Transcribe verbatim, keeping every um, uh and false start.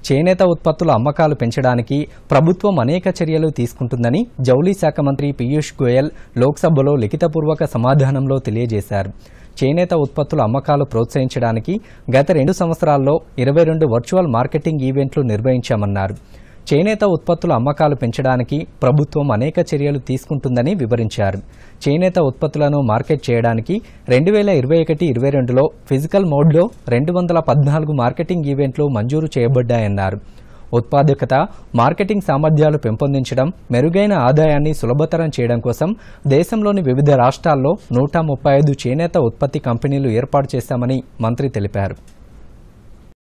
చేనేత ఉత్పత్తుల అమ్మకాలు పెంచడానికి ప్రభుత్వం అనేక చర్యలు తీసుకుంటుందని జౌళి శాఖ మంత్రి పీయూష్ గోయల్ లోక్సభలో లిఖితపూర్వక సమాధానంలో తెలియజేశారు. చేనేత ఉత్పత్తుల అమ్మకాలు ప్రోత్సహించడానికి గత రెండు సంవత్సరాల్లో ఇరవై రెండు వర్చువల్ మార్కెటింగ్ ఈవెంట్లు నిర్వహించామన్నారు. చేనేత ఉత్పత్తుల అమ్మకాలు పెంచడానికి ప్రభుత్వం అనేక చర్యలు తీసుకుంటుందని వివరించారు. చేనేత ఉత్పత్తులను మార్కెట్ చేయడానికి రెండు వేల ఇరవై ఒకటి ఇరవై రెండులో ఫిజికల్ మోడ్లో రెండు వందల పద్నాలుగు మార్కెటింగ్ ఈవెంట్లు మంజూరు చేయబడ్డాయన్నారు. ఉత్పాదకత, మార్కెటింగ్ సామర్థ్యాలు పెంపొందించడం, మెరుగైన ఆదాయాన్ని సులభతరం చేయడం కోసం దేశంలోని వివిధ రాష్ట్రాల్లో నూట ముప్పై ఐదు చేనేత ఉత్పత్తి కంపెనీలు ఏర్పాటు చేశామని మంత్రి తెలిపారు.